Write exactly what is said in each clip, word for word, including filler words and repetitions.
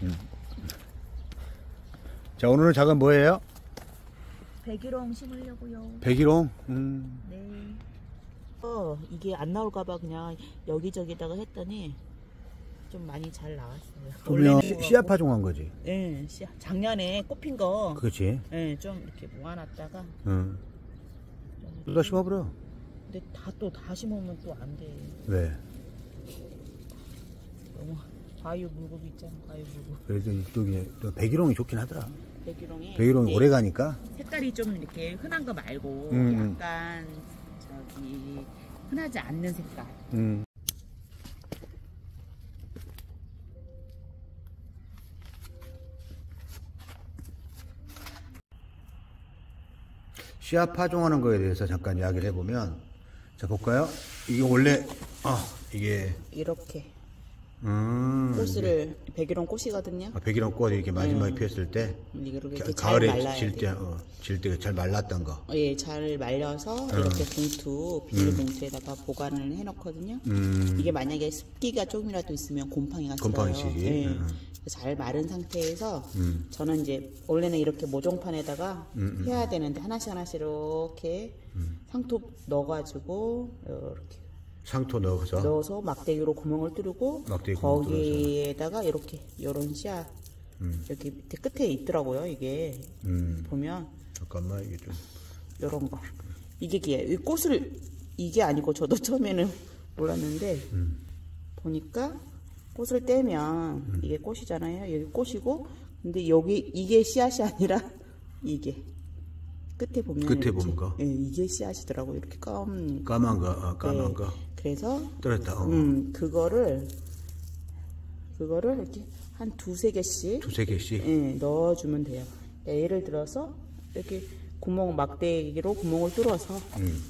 음. 자, 오늘은 작은 뭐예요? 백일홍 심으려고요. 백일홍? 음. 네. 어, 이게 안 나올까봐 그냥 여기저기다가 했더니 좀 많이 잘 나왔어요. 그러면 씨앗 파종한 거지? 네, 씨앗. 작년에 꽃핀 거. 그렇지. 네, 좀 이렇게 모아놨다가. 응. 또 다 심어버려. 근데 다 또 다 심으면 또 안 돼. 왜? 너무 과유 물고기 있잖아, 과유 물고기. 그래도 이쪽에 또 백일홍이 좋긴 하더라. 백일홍이. 백일홍이 오래 가니까. 색깔이 좀 이렇게 흔한 거 말고 음, 약간 저기 흔하지 않는 색깔. 음. 씨앗 파종하는 거에 대해서 잠깐 이야기를 해보면, 자 볼까요? 이게 원래 아 이게 이렇게 음, 꽃을 백일홍 꽃이거든요. 아, 백일홍 꽃이 이렇게 마지막에 음. 피었을 때 이렇게 가, 잘 가을에 말라야 질 때, 돼요. 어, 질 때 잘 말랐던 거. 어, 예, 잘 말려서 이렇게 봉투, 비닐 봉투에다가 보관을 해놓거든요. 음. 이게 만약에 습기가 조금이라도 있으면 곰팡이가 들어요. 곰팡이 시기. 예. 음. 잘 마른 상태에서 음. 저는 이제 원래는 이렇게 모종판에다가 음, 음. 해야 되는데 하나씩 하나씩 이렇게 음. 상토 넣어가지고 이렇게 상토 넣어서 넣어서 막대기로 구멍을 뚫고 막대기 구멍 거기에다가 이렇게 이런 씨앗 음. 여기 밑에 끝에 있더라고요. 이게 음. 보면 잠깐만 이게 좀 요런 거 이게 기에 이 꽃을 이게 아니고 저도 처음에는 몰랐는데 음. 보니까 꽃을 떼면 음. 이게 꽃이잖아요. 여기 꽃이고 근데 여기 이게 씨앗이 아니라 이게 끝에 보면 끝에 이렇게, 보는 거? 예, 이게 씨앗이더라고요. 이렇게 검 까만 거, 어, 까만 네. 거 그래서 떨었다. 어. 음 그거를 그거를 이렇게 한 두세 개씩 두세 개씩. 예, 넣어주면 돼요. 예를 들어서 이렇게 구멍 막대기로 구멍을 뚫어서 음.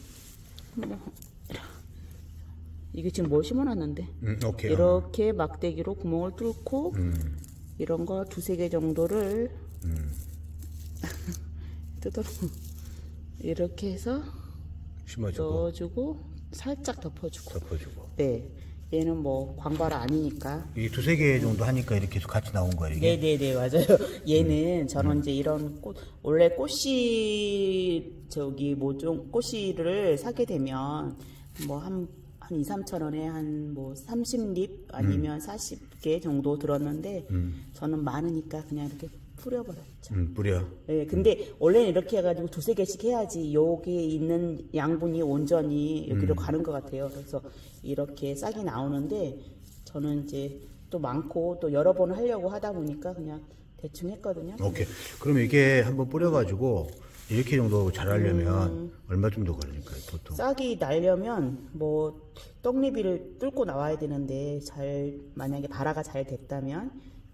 이게 지금 뭘 심어놨는데 음, 오케이. 이렇게 막대기로 구멍을 뚫고 음. 이런 거 두세 개 정도를 음. 뜯어 이렇게 해서 심어주고 넣어주고 살짝 덮어주고 덮어주고. 네 얘는 뭐 광바라 아니니까 이 두세 개 정도 하니까 이렇게 계속 같이 나온 거야 이게. 네네네 맞아요. 얘는 저는 이제 이런 꽃 원래 꽃씨 저기 모종 꽃씨를 사게 되면 뭐 한 한 이, 삼천 원에 한 뭐 삼십 립 아니면 음. 사십 개 정도 들었는데 음. 저는 많으니까 그냥 이렇게 뿌려버렸죠. 음, 뿌려. 네, 근데 음. 원래는 이렇게 해가지고 두세 개씩 해야지 여기 있는 양분이 온전히 여기로 음. 가는 것 같아요. 그래서 이렇게 싹이 나오는데 저는 이제 또 많고 또 여러 번 하려고 하다 보니까 그냥 대충 했거든요. 오케이. 그럼 이게 한번 뿌려가지고 이렇게 정도 자라려면 음. 얼마 정도 걸리니까 보통? 싹이 나려면 뭐 떡잎이를 뚫고 나와야 되는데 잘 만약에 발화가 잘 됐다면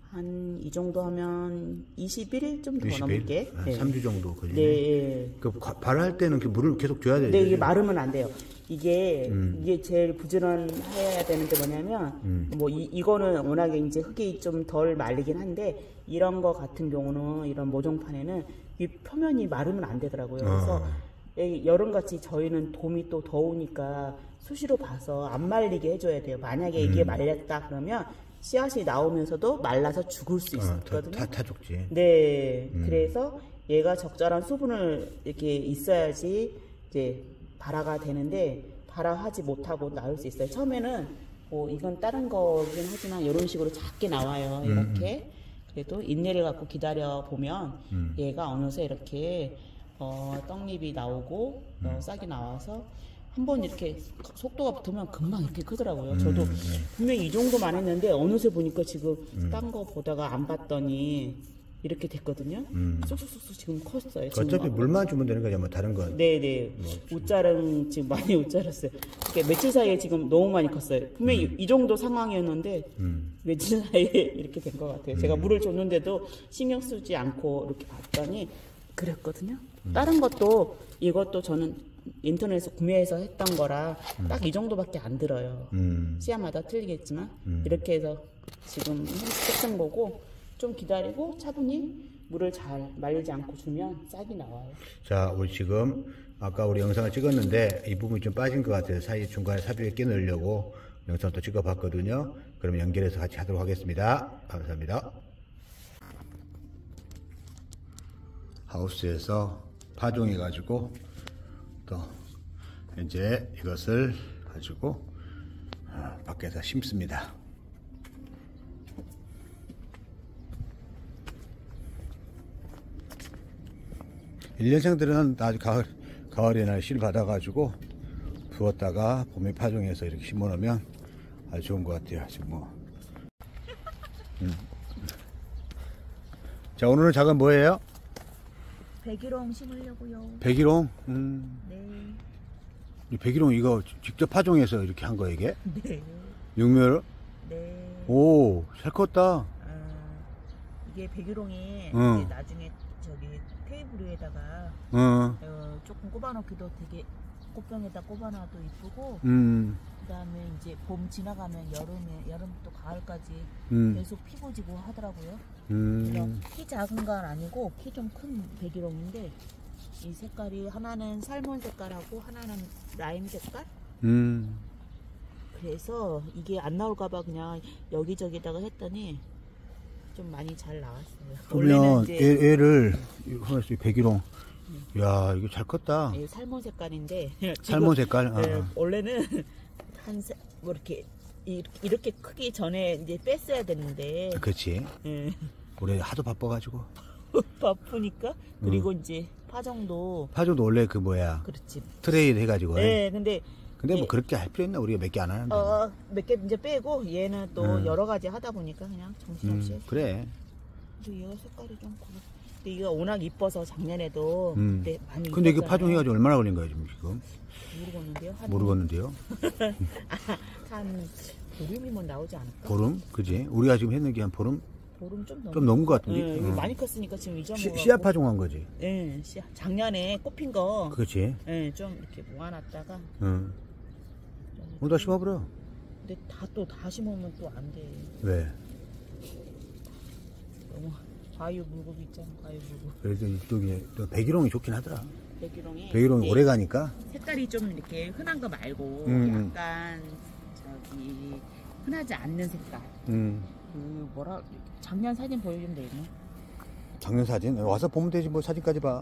한 이 정도 하면 이십일 일 좀 더 넘게 한 네. 삼 주 정도 걸리네. 네. 그 발할 때는 그 물을 계속 줘야 되죠. 네, 이게 마르면 안 돼요. 이게 음. 이게 제일 부지런해야 되는 게 뭐냐면 음. 뭐 이, 이거는 워낙에 이제 흙이 좀 덜 말리긴 한데 이런 거 같은 경우는 이런 모종판에는 이 표면이 마르면 안 되더라고요. 그래서 어. 여름같이 저희는 봄이 또 더우니까 수시로 봐서 안 말리게 해줘야 돼요. 만약에 이게 음. 말렸다 그러면 씨앗이 나오면서도 말라서 죽을 수 있거든요. 어, 다, 타 죽지. 네, 음. 그래서 얘가 적절한 수분을 이렇게 있어야지 이제 발화가 되는데 발화하지 못하고 나올 수 있어요. 처음에는 뭐 이건 다른 거긴 하지만 이런 식으로 작게 나와요. 이렇게. 음. 그래도 인내를 갖고 기다려 보면 음. 얘가 어느새 이렇게 어, 떡잎이 나오고 음. 어, 싹이 나와서 한번 이렇게 속도가 붙으면 금방 이렇게 크더라고요. 음. 저도 분명히 이 정도만 했는데 어느새 보니까 지금 음. 딴 거 보다가 안 봤더니 이렇게 됐거든요. 음. 쏙쏙쏙 지금 컸어요. 어차피 지금 물만 주면 되는 거죠. 뭐 다른 건. 네네. 뭐, 웃자른 지금 많이 웃자랐어요. 그러니까 며칠 사이에 지금 너무 많이 컸어요. 분명히 음. 이 정도 상황이었는데 음. 며칠 사이에 이렇게 된 것 같아요. 음. 제가 물을 줬는데도 신경 쓰지 않고 이렇게 봤더니 그랬거든요. 음. 다른 것도 이것도 저는 인터넷에서 구매해서 했던 거라 음. 딱 이 정도밖에 안 들어요. 음. 씨앗마다 틀리겠지만 음. 이렇게 해서 지금 했던 거고 좀 기다리고 차분히 물을 잘 말리지 않고 주면 싹이 나와요. 자, 우리 지금 아까 우리 영상을 찍었는데 이 부분이 좀 빠진 것 같아서 사이 중간에 삽입에 끼 넣으려고 영상을 또 찍어봤거든요. 그럼 연결해서 같이 하도록 하겠습니다. 감사합니다. 하우스에서 파종해 가지고 또 이제 이것을 가지고 밖에서 심습니다. 일 년생들은 아주 가을, 가을에나 실 받아가지고 부었다가 봄에 파종해서 이렇게 심어 놓으면 아주 좋은 것 같아요. 지금 뭐. 음. 자, 오늘은 작은 뭐예요? 백일홍 심으려고요. 백일홍? 음. 네. 이 백일홍 이거 직접 파종해서 이렇게 한 거예요, 이게? 네. 육묘를? 네. 오, 잘 컸다. 아, 이게 백일홍이 응. 이제 나중에 저기 테이블 위에다가 어, 어, 조금 꼽아놓기도 되게 꽃병에다 꼽아놔도 이쁘고, 음, 그다음에 이제 봄 지나가면 여름에 여름부터 가을까지 음, 계속 피고지고 하더라고요. 그래서 음, 키 작은 건 아니고 키 좀 큰 백일홍인데 이 색깔이 하나는 살몬 색깔하고 하나는 라임 색깔. 음. 그래서 이게 안 나올까봐 그냥 여기저기다가 했더니 좀 많이 잘 나왔어요. 그러면 이제 얘, 얘를, 이거 백일홍. 야, 이거 잘 컸다. 예, 살몬 색깔인데 지금, 살몬 색깔. 아, 예, 아. 원래는 한 뭐 이렇게 이- 이렇게 크기 전에 이제 뺐어야 되는데 그렇지. 예, 올해 하도 바빠가지고. 바쁘니까 그리고 이제 파종도 파종도 원래 그 뭐야. 그렇지. 트레이드 해가지고. 네, 근데 근데 뭐 예. 그렇게 할 필요 있나? 우리가 몇 개 안 하는데. 어, 몇 개 이제 빼고 얘는 또 음. 여러 가지 하다 보니까 그냥 정신없이 음, 했어요. 그래. 근데 얘가 색깔이 좀 그래. 근데 이거 워낙 이뻐서 작년에도 음. 그때 많이 근데 이거 이뻤잖아요. 파종해가지고 얼마나 걸린 거야, 지금? 지금? 모르겠는데요. 한, 모르겠는데요. 한 보름이면 나오지 않을까? 보름? 그지? 우리가 지금 했는 게 한 보름? 보름 좀 넘. 좀 넘은 것 같은데? 네, 이거 어. 많이 컸으니까 지금 시, 잊어먹어. 씨앗 파종한 거지? 예, 씨앗. 작년에 꼽힌 거. 그렇지? 예, 좀 이렇게 모아놨다가. 응. 오늘 다 심어버려. 근데 다 또 다 심으면 또 안 돼. 왜? 너무 과유 물고기 있잖아, 과유 물고기. 그래도 이쪽에 또 백일홍이 좋긴 하더라. 백일홍이. 백일홍이 이게 오래 가니까. 색깔이 좀 이렇게 흔한 거 말고 음, 약간 저기 흔하지 않는 색깔. 음. 그 뭐라 작년 사진 보여주면 되겠네. 작년 사진? 와서 보면 되지, 뭐 사진까지 봐.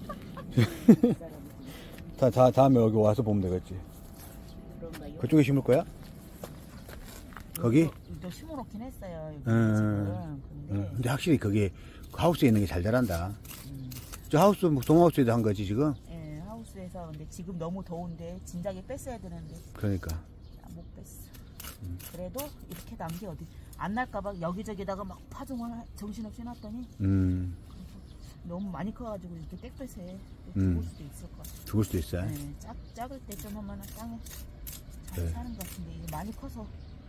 다, 다, 다음에 여기 와서 보면 되겠지. 그런가요? 그쪽에 심을 거야? 거기? 또 심어놓긴 했어요. 여기 음. 지금. 근데 응. 근데 확실히 그게 하우스에 있는 게 잘 자란다. 음, 저 하우스, 뭐 동하우스에도 한 거지, 지금? 예, 하우스에서 근데 지금 너무 더운데 진작에 뺐어야 되는데 그러니까. 못 뺐어. 그래도 이렇게 난 게 어디 안 날까봐 여기저기다가 막 파종을 하- 정신없이 해놨더니 음, 너무 많이 커가지고 이렇게 땡볕에 음. 죽을 수도 있을 것 같아. 죽을 수도 있어. 네, 작, 작을 때 좀 하면 땅에 잘 네. 사는 것 같은데 이게 많이 커서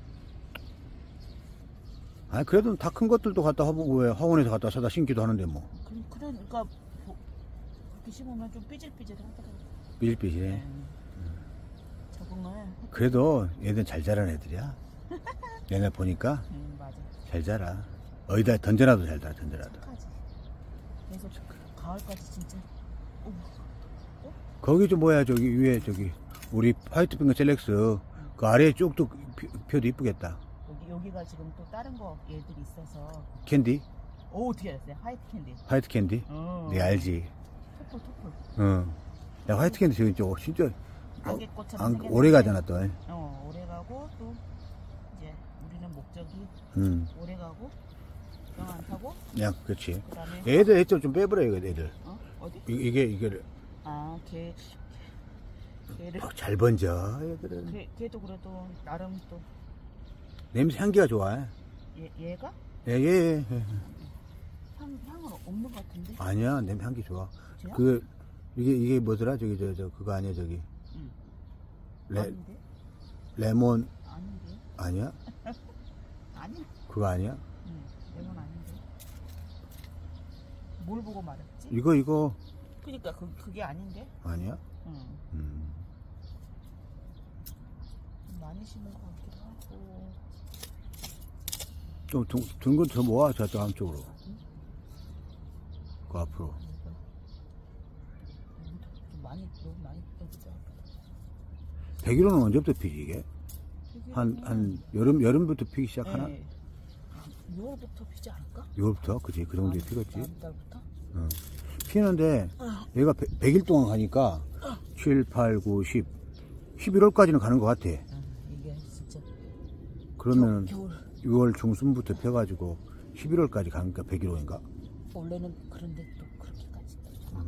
아, 그래도 다 큰 것들도 갖다 화보, 왜 화원에서 갖다 사다 심기도 하는데 뭐. 그, 그러니까 뭐, 그렇게 심으면 좀 삐질삐질 하더라고요. 삐질삐질해. 네. 적응을 그래도 얘들 잘 자란 애들이야. 얘네 보니까 음, 맞아. 잘 자라. 어디다 던져놔도 잘 자라, 던져놔도. 착하지. 그래서 가을까지 진짜 어, 거기 좀 뭐야, 저기 위에 저기 우리 화이트핑거 셀렉스 그 아래에 쭉쭉 피- 펴도 이쁘겠다. 여기, 여기가 지금 또 다른 거 얘들이 있어서 캔디? 오 어떻게 알았어요? 화이트 캔디. 화이트 캔디? 어. 네, 알지. 토플 토플. 응. 야, 화이트 캔디 저기 저 진짜 안개꽃처럼 안, 생겼는데 오래 가잖아, 또. 어 오래 가고 또 이제 우리는 목적이 응. 오래 가고 영 안 타고 야, 그렇지. 그다음에 애들 애들 좀 빼버려, 이거 애들. 어 어디? 이- 이게, 이게 아걔 걔를 막 잘 번져, 애들은. 걔, 걔도 그래도 나름 또 냄새 향기가 좋아. 얘, 얘가 예, 예, 예. 향 향은 없는 것 같은데. 아니야, 냄새 향기 좋아. 진짜? 그, 이게, 이게 뭐더라? 저기, 저, 저, 그거 아니야, 저기. 응. 레, 아닌데? 레몬, 아닌데? 아니야? 아니야. 그거 아니야? 응. 이건 아닌데. 뭘 보고 말했지? 이거, 이거, 그니까 그 그게 아닌데. 아니야? 응. 음. 많이 심은 것 같기도 하고. 좀, 둥, 둥근 더 모아, 저쪽 안쪽으로. 그 앞으로. 좀 많이 너무 많이 여기죠. 백일호는 언제부터 피지, 이게? 한, 한, 여름, 여름부터 피기 시작하나? 유월부터 피지 않을까? 유월부터? 그지? 그 정도에 다음- 피겠지? 다음 달부터? 응. 피는데 얘가 백 일 동안 가니까 칠, 팔, 구, 십, 십일월까지는 가는 것 같아. 아, 이게 진짜 그러면 겨울. 유월 중순부터 펴가지고 십일월까지 가니까 백일호인가? 원래는 그런데 또 그렇게까지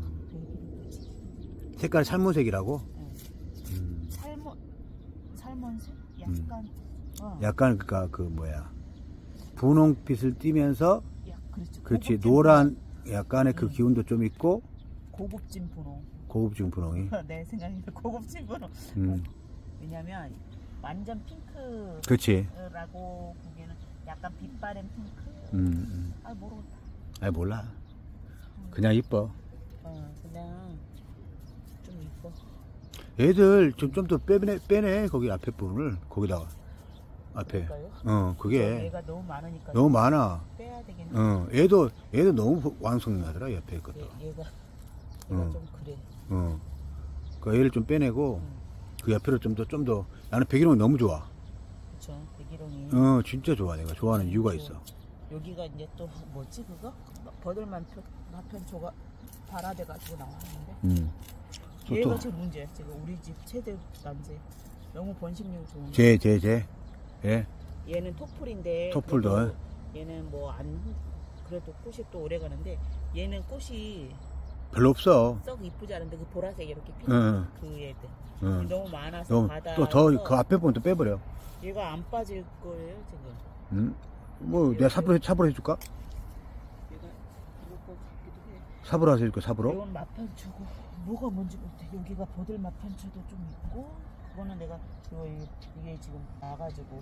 음. 색깔이 살몬색이라고? 응. 음. 살몬 살몬색 약간 음. 어. 약간 그니까 그 뭐야 분홍빛을 띠면서 야, 그렇지. 그렇지 고급진 노란 약간의 그 음. 기운도 좀 있고 고급진 분홍. 고급진 분홍이. 내 생각에는 고급진 분홍. 음. 왜냐면 완전 핑크라고 그렇지. 보기에는 약간 빛바랜 핑크. 음, 음. 아 모르겠다. 아이 몰라. 그냥 이뻐. 어 그냥 좀 이뻐. 애들 좀 좀 더 빼내 빼내 거기 앞에 부분을 거기다가 앞에. 그럴까요? 어 그게 얘가 너무 많으니까 너무 많아. 빼야 되겠네. 어 애도 애도 너무 완성나더라 옆에 것도. 얘, 얘가 얘가 어. 좀 그래. 어. 그 애를 좀 빼내고 응. 그 옆에를 좀 더 좀 더 나는 백일홍이 너무 좋아. 그쵸. 백일홍이. 어 진짜 좋아 내가 좋아하는 이유가 있어. 여기가 이제 또 뭐지 그거? 버들만 표, 마편초가 발화돼 가지고 나왔는데 음. 얘가 또- 제일 문제야. 지금 우리 집 최대 난제. 너무 번식률 좋은. 제, 제, 제. 예. 얘는 토플인데. 토플도. 그래도 얘는 뭐 안 그래도 꽃이 또 오래 가는데 얘는 꽃이 별로 없어. 썩 이쁘지 않은데 그 보라색 이렇게 피는 응. 그 애들 응. 너무 많아서 너무, 바다. 또 더, 그 앞에 부분 또 빼버려. 얘가 안 빠질 거예요 지금. 응? 뭐, 내가 삽으로, 삽으로 해줄까? 얘가 그럴 것 같기도 해. 삽으로 해줄까, 삽으로? 이건 마편초고 뭐가 뭔지 모르겠어. 여기가 버들 마편초도 좀 있고 그거는 내가 이거 이게 지금 나가지고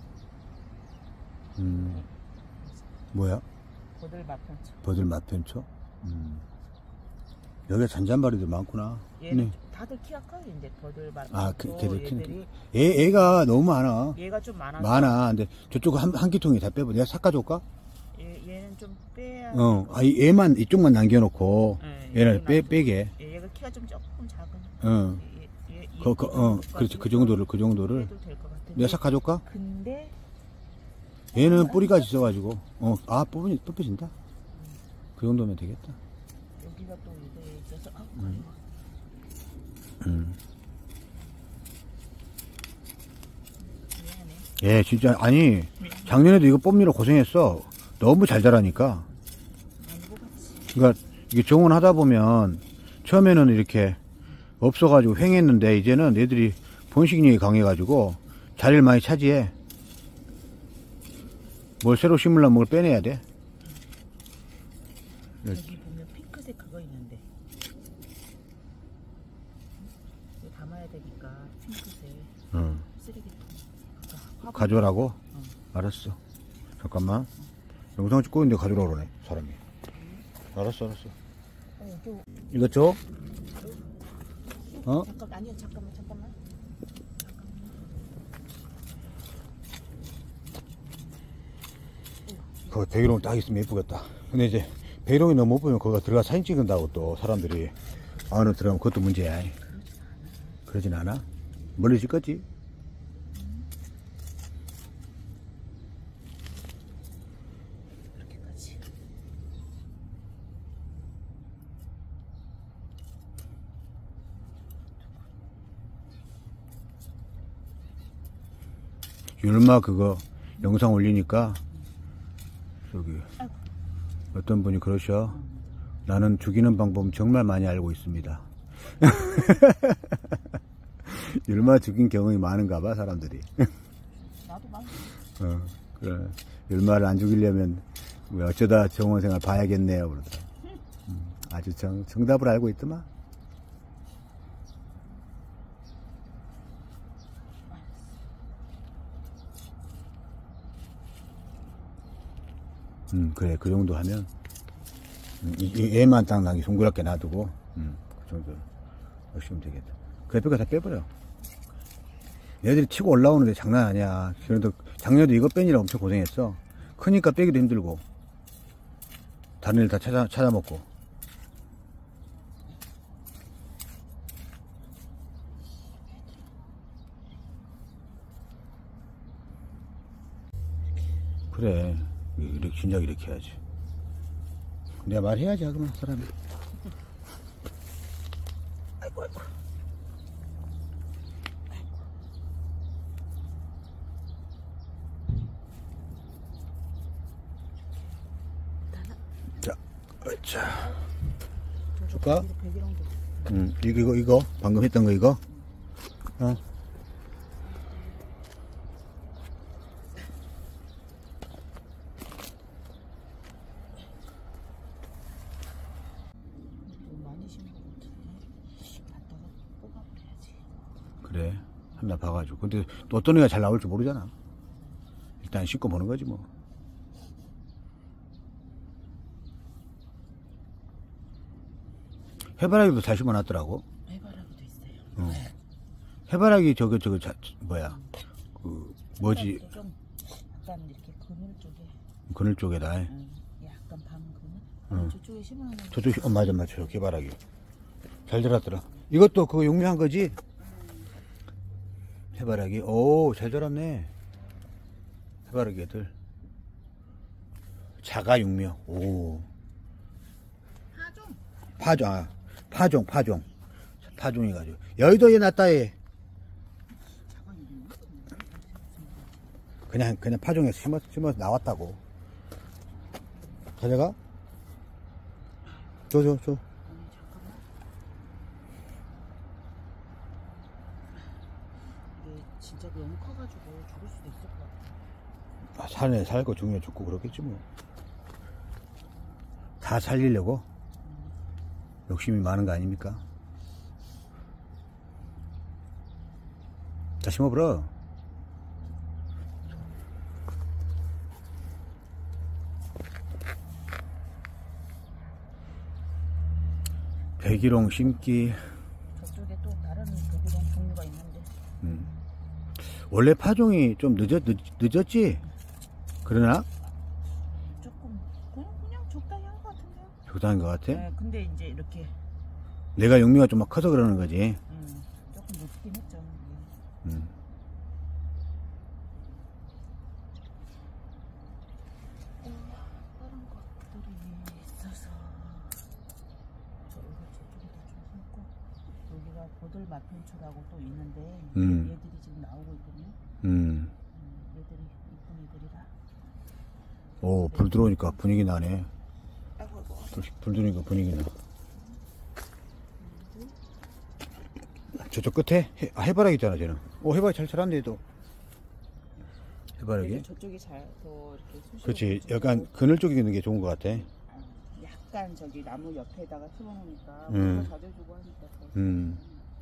음. 뭐야? 버들 마편초. 버들 맛편초? 음. 여기가 잔잔바리도 많구나. 얘는 네. 좀 다들 키가 커요 이제 버들 마편초. 아, 그, 걔들 키는. 얘들이 애, 애가 너무 많아. 얘가 좀 많아서 많아. 근데 저쪽 한, 한 끼통이 다 빼버. 내가 삭가줄까? 얘, 얘는 좀 빼야. 어. 아, 이 얘만, 이쪽만 남겨놓고. 네, 얘를 빼, 얘는 빼게. 얘, 얘가 키가 좀 조금 작은. 어. 얘, 얘, 얘, 그, 그, 어. 그렇지. 그 정도를, 그 정도를. 해도 될 것 같은데. 내가 삭가줄까? 근데 얘는 뿌리까지 있어가지고. 어. 아, 뽑이, 뽑혀진다. 그 정도면 되겠다. 여기가 또 이거에 있어서 아, 음. 음. 미안해. 예, 진짜, 아니, 작년에도 이거 뽑느라 고생했어. 너무 잘 자라니까. 아니고 같이. 그러니까, 이게 정원하다 보면, 처음에는 이렇게 없어가지고 횡했는데, 이제는 애들이 번식력이 강해가지고, 자리를 많이 차지해. 뭘 새로 심으려면 뭘 빼내야 돼. 여기 보면 핑크색 그거 있는데 이거 담아야 되니까 핑크색 응. 쓰레기통 화분. 가져오라고? 응. 알았어. 잠깐만. 영상 찍고 있는데 가져오라고 그러네, 사람이. 알았어, 알았어. 어, 여기 이거 줘? 어? 잠깐 아니요 잠깐만 잠깐만 그거 백일홍 딱 있으면 예쁘겠다. 근데 이제 백일홍이 너무 못 보면 거기가 들어가 사진 찍는다고 또 사람들이 안으로 들어가면 그것도 문제야. 그러진 않아? 멀리 찍겠지? 이렇게까지. 율마 그거 영상 올리니까 저기 어떤 분이 그러셔. 나는 죽이는 방법 정말 많이 알고 있습니다. 율마 죽인 경험이 많은가 봐 사람들이. 나도 많이 어, 그래. 율마를 안 죽이려면 뭐 어쩌다 정원생활 봐야겠네요 그러더라. 음, 아주 정, 정답을 알고 있더만. 음, 그래. 그 정도 하면, 음, 이, 이 애만 딱 나기 동그랗게 놔두고, 음, 그 정도 하시면 되겠다. 그 옆에 거 다 빼버려. 얘들이 치고 올라오는데 장난 아니야. 그래도 작년에도 이거 빼느라 엄청 고생했어. 크니까 빼기도 힘들고, 다른 일 다 찾아, 찾아먹고. 그래. 이렇게, 진작 이렇게 해야지. 내가 말해야지, 그러면, 사람이. 아이고, 아이고. 자, 자, 줄까? 백일홍도. 음, 이거, 이거, 이거, 방금 했던 거, 이거. 어. 많이 심은 것 같은데. 갖다가 뽑아버려야지. 그래. 하나 봐가지고. 근데 또 어떤 애가 잘 나올지 모르잖아. 일단 씻고 보는 거지, 뭐. 해바라기도 잘 심어놨더라고. 해바라기도 있어요. 어. 해바라기 저거 저거 자, 뭐야 그 뭐지 좀 약간 이렇게 그늘 쪽에. 그늘 쪽에다. 응. 약간 밤 그늘. 응. 저쪽에 심어놓은. 저쪽 어 맞아 맞아 저 해바라기 잘 자랐더라. 이것도 그거 용매한 거지? 해바라기 오 잘 자랐네. 해바라기 애들 자가 육묘. 오 파종. 파종 아, 파종 파종 파종이 가지고 여의도에 났다 얘. 그냥 그냥 파종해서 심어 심어서 나왔다고. 가져가? 줘 줘 줘. 이게 진짜 너무 커가지고 죽을 수도 있을 것 같아. 아, 산에 살고 중에 죽고 그렇겠지 뭐. 다 살리려고 욕심이 많은 거 아닙니까? 자 심어버려. 백일홍 심기. 저쪽에 또 다른 백일홍 종류가 있는데. 음. 원래 파종이 좀 늦었, 늦, 늦었지? 그러나? 조금 그냥 그냥 적당히 한 것 같은데요. 적당한 것 같아? 네, 근데 이제 이렇게 내가 영미가 좀 막 커서 그러는 거지. 음, 조금 높긴 했죠. 음. 다른 것들이 있어서 저기가 저쪽에다 좀 심고 여기가 보들 마편초라고 또 있는데 음. 얘들이 지금 나오고 있거든요. 음. 음, 얘들이 이쁜 애들이라. 오, 불 들어오니까 분위기 나네. 아이고 아이고. 불, 불 들어오니까 분위기 나. 저쪽 끝에 해, 아, 해바라기 있잖아, 쟤는. 오, 해바라기 잘 자랐네, 또. 해바라기. 그래서 저쪽이 잘 더 이렇게 쑤시고 그렇지. 저쪽으로 약간 그늘 쪽에 있는 게 좋은 것 같아. 약간 저기 나무 옆에다가 심어놓으니까 음. 물도 자주 주고 하니까 더. 음.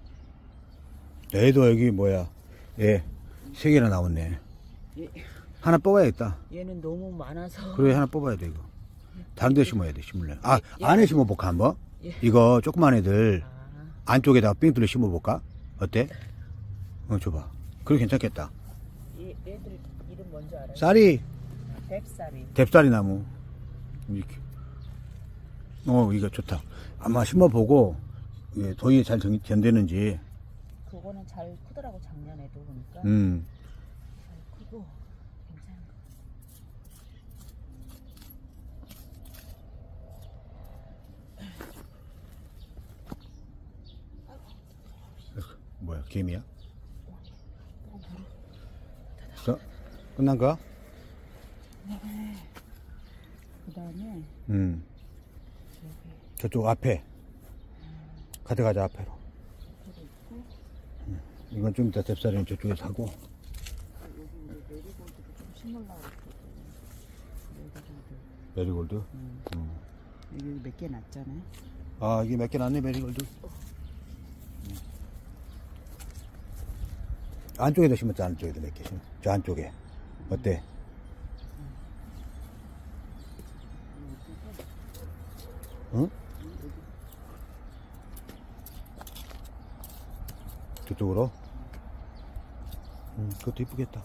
얘도 여기 뭐야. 얘, 세 개나 나왔네. 얘, 하나 뽑아야겠다. 얘는 너무 많아서. 그래, 하나 뽑아야 돼, 이거. 다른 데 심어야 돼, 심을래. 아, 얘, 안에 심어볼까, 한번? 얘. 이거 조그만 애들 아, 안쪽에다가 삥 뚫려 심어볼까? 어때? 어, 줘봐. 그래, 괜찮겠다. 얘, 얘들 이름 뭔지 알아요? 쌀이, 뎁쌀이. 뎁쌀이 나무. 이렇게. 어, 이거 좋다. 아마 심어보고, 이게 더위에 잘 견- 견디는지. 그거는 잘 크더라고 작년에도 보니까. 음. 잘 크고 괜찮은 거. 뭐야, 개미야? 자, 끝난 거야? 그 다음에 음. 여기 저쪽 앞에. 가져가자, 앞에로. 옆에도 있고 음. 이건 좀 이따 뎁쌀이는 저쪽에서 하고. 여기 이제 메리골드를 좀 심으려고 메리골드. 메리골드. 음. 음. 여기 몇 개 났잖아요. 아, 이게 몇 개 났네, 메리골드. 음. 안쪽에도 심었지, 안쪽에도 몇 개 심어. 저 안쪽에. 어때? 응? 저쪽으로? 음, 그것도 이쁘겠다.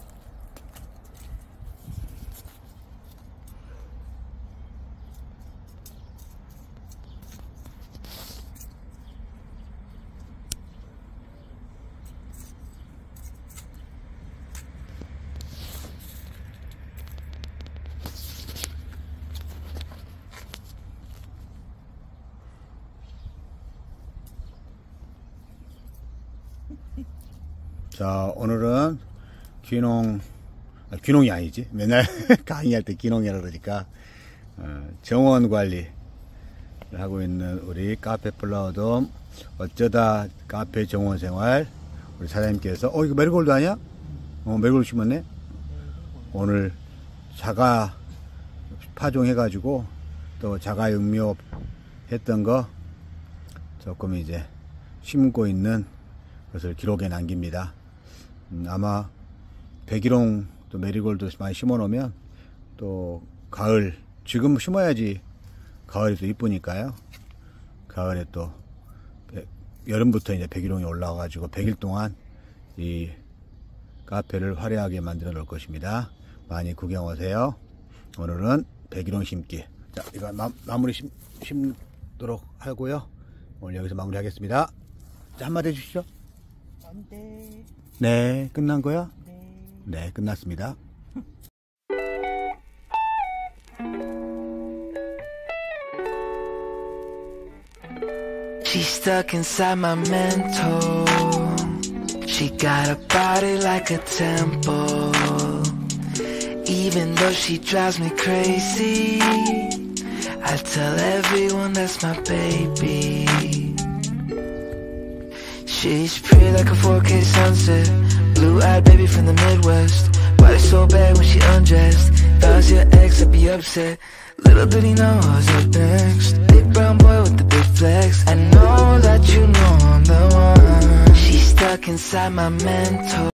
자, 오늘은 귀농, 아, 귀농이 아니지. 맨날 강의할 때 귀농이라 그러니까, 어, 정원 관리를 하고 있는 우리 카페 플라워돔 어쩌다 카페 정원 생활 우리 사장님께서, 어, 이거 메리골드 아니야? 어, 메리골드 심었네? 오늘 자가 파종해가지고 또 자가 육묘 했던 거 조금 이제 심고 있는 것을 기록에 남깁니다. 음, 아마 백일홍 또 메리골드 많이 심어 놓으면 또 가을, 지금 심어야지 가을이 또 이쁘니까요. 가을에 또 백, 여름부터 이제 백일홍이 올라와 가지고 백 일 동안 이 카페를 화려하게 만들어 놓을 것입니다. 많이 구경 오세요. 오늘은 백일홍 심기. 자, 이거 마, 마무리 심, 심도록 하고요. 오늘 여기서 마무리 하겠습니다. 자, 한마디 해주시죠. 안돼. 네, 끝난 거야? 네. 네, 끝났습니다. She's stuck inside my mental. She got a body like a temple. Even though she drives me crazy, I tell everyone that's my baby. She's pretty like a four K sunset. Blue-eyed baby from the Midwest. Body so bad when she undressed. If I was your ex, I'd be upset. Little did he know I was up next. Big brown boy with the big flex. I know that you know I'm the one. She's stuck inside my mental.